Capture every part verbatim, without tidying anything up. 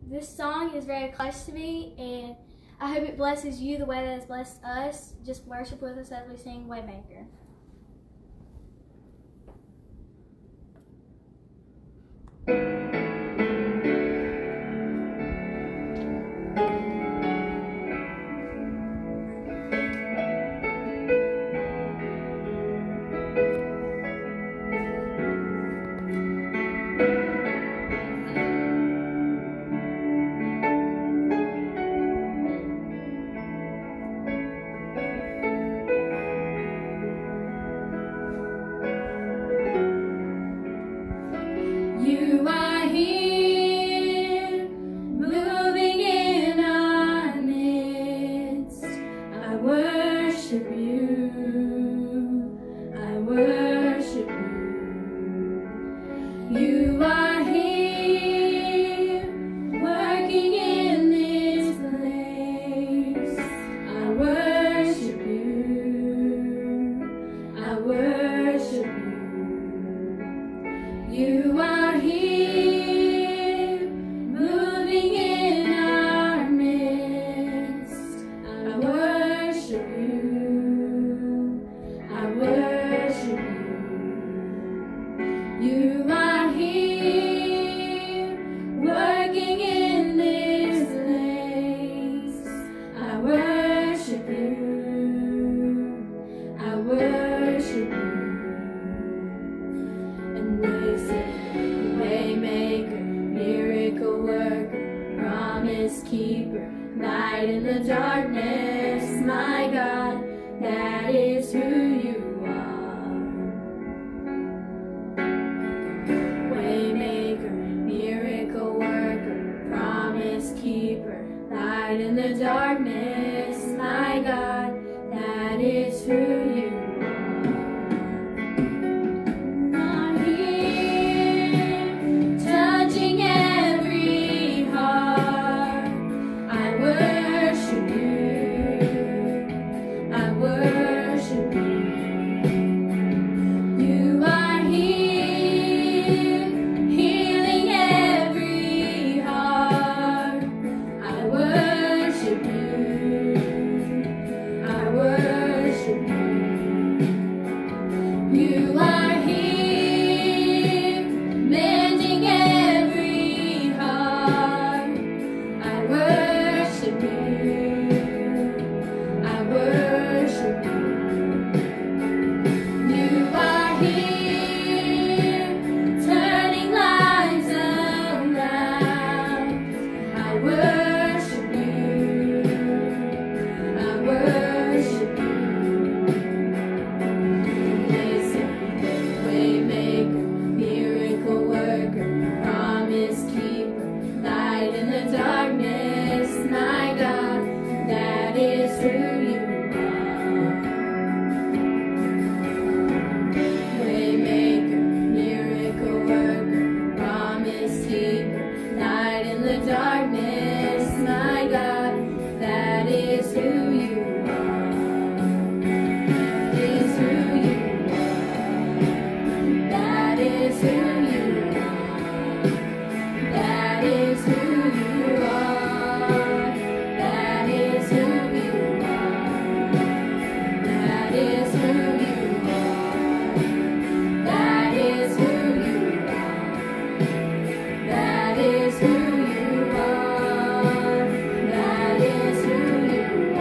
This song is very close to me, and I hope it blesses you the way that it's blessed us. Just worship with us as we sing Waymaker. You are here, moving in our midst. I worship you, I worship you. You are here, working in this place. I worship you, I worship you. You are here, moving in our midst. I worship you, I worship you. You are here, working in this place. I worship you, I worship you. And they say, Waymaker, miracle worker, promise keeper, light in the darkness, my God, that is who you are. Waymaker, miracle worker, promise keeper, light in the darkness, my God, that is who you are. You are here, mending every heart. I worship you, I worship you. You are here, turning lives around. I worship you, I worship you. Darkness, my God, that is who you are. Waymaker, miracle worker, promise keeper, light in the darkness, my God, that is who you are. Is who you are. That is who you are. That is who you are. That is who you are. That is who you are. That is who you are. That is who you are. That is who you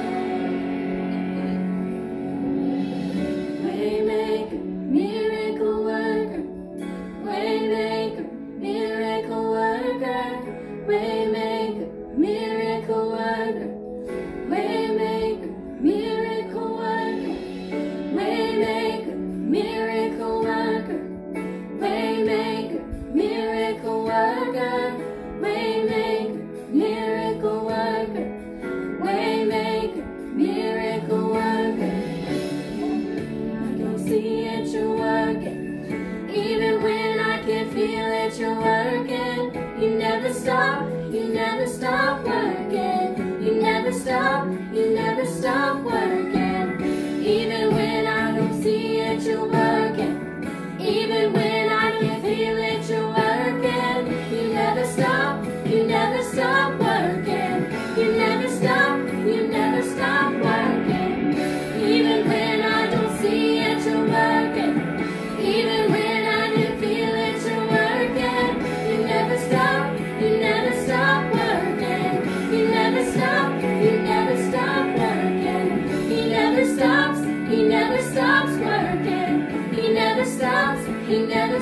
are. Waymaker, miracle worker. Waymaker, miracle worker. Waymaker, miracle worker. Waymaker, miracle worker. Waymaker, miracle worker. Waymaker, miracle worker. Waymaker, miracle worker. Waymaker, miracle worker. I can see it, you're working. Even when I can't feel it, you're working. You never stop, you never stop working. You never stop, you never stop working. Even when I don't see it, you're working. Even when I can't feel it, you're working. You never stop, you never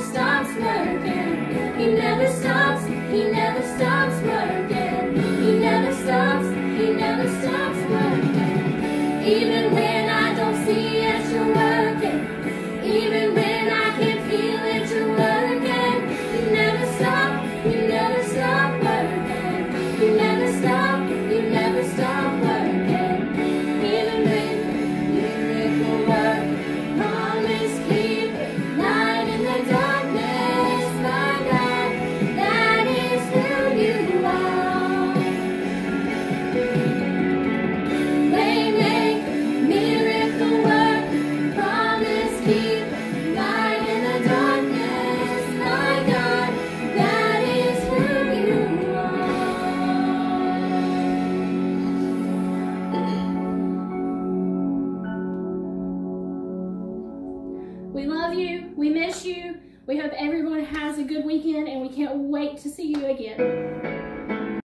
stops working. He never stops, he never stops working. He never stops, he never stops working. Even when I don't see it, you're working. Even when I can't feel it, you're working. You never stop, you never stop working. You never stop, you never stop working. Even when miracle work, promise keeper, light in the darkness, my God, that is who you are. Waymaker, miracle work, promise keeper, light in the darkness, my God, that is who you are. We love you. We miss you. We hope everyone has a good weekend, and we can't wait to see you again.